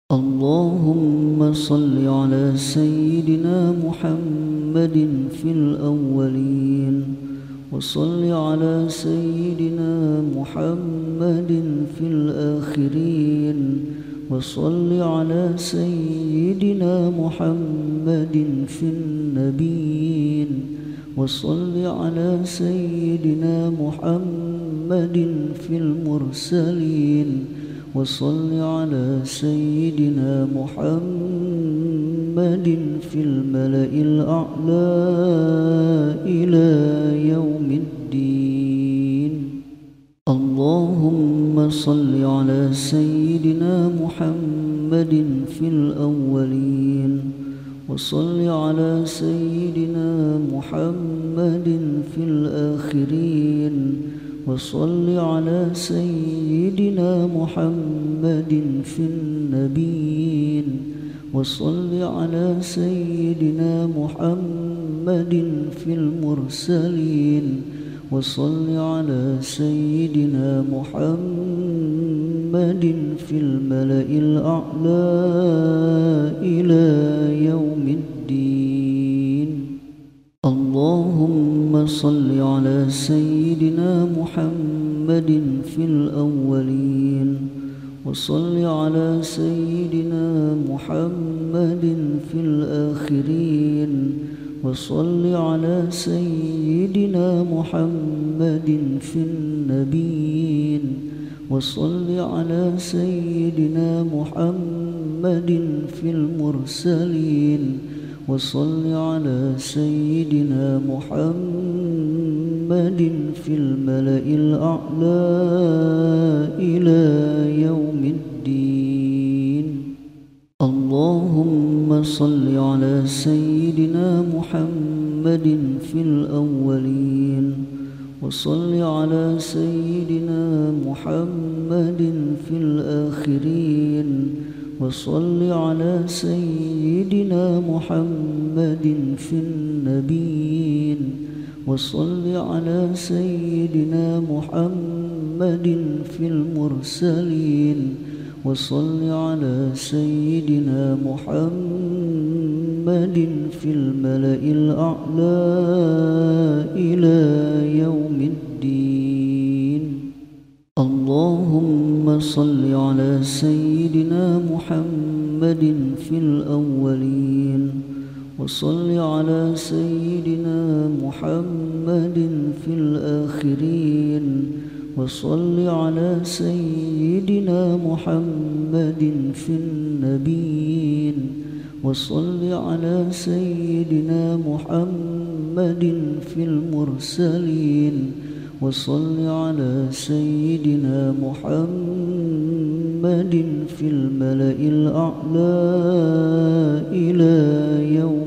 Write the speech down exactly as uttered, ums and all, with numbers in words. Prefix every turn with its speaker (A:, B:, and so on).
A: اللهم صل على سيدنا محمد في الأولين، وصل على سيدنا محمد في الآخرين، وصل على سيدنا محمد في النبيين، وصل على سيدنا محمد في المرسلين، وصل على سيدنا محمد في الملأ الأعلى إلى يوم الدين. اللهم صل على سيدنا محمد في الأولين، وصل على سيدنا محمد في الآخرين، وصل على سيدنا محمد في النبيين، وصل على سيدنا محمد في المرسلين، وصل على سيدنا محمد في الملأ الأعلى إلى يوم الدين. اللهم صل على سيدنا محمد في الأولين، وصل على سيدنا محمد في الآخرين، وصل على سيدنا محمد في النبيين، وصل على سيدنا محمد في المرسلين، وصل على سيدنا محمد في الملأ الأعلى إلى يوم الدين. اللهم صل على سيدنا محمد في الأولين، وصل على سيدنا محمد في الآخرين، وصل على سيدنا محمد في النبيين، وصل على سيدنا محمد في المرسلين، وصل على سيدنا محمد في الملأ الأعلى إلى يوم الدين. اللهم صل على سيدنا محمد في الأولين، وصل على سيدنا محمد في الآخرين، وصل على سيدنا محمد في النبيين، وصل على سيدنا محمد في المرسلين، وصل على سيدنا محمد في الملأ الأعلى إلى يوم